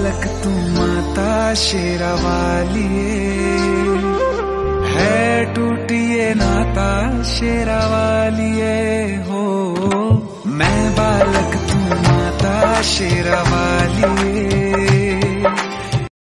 बालक तू माता शेरा वालिए, है टूटिए नाता शेरा वालिए हो। मैं बालक तू माता शेरा वालिए।